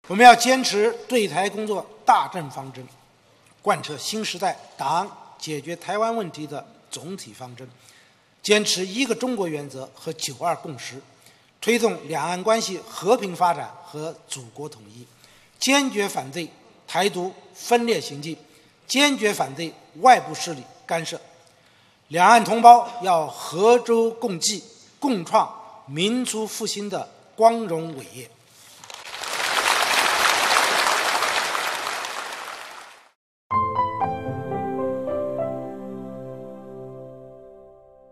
我们要坚持对台工作大政方针，贯彻新时代党解决台湾问题的总体方针，坚持一个中国原则和9·2共识，推动两岸关系和平发展和祖国统一，坚决反对台独分裂行径，坚决反对外部势力干涉。两岸同胞要合舟共济，共创民族复兴的光荣伟业。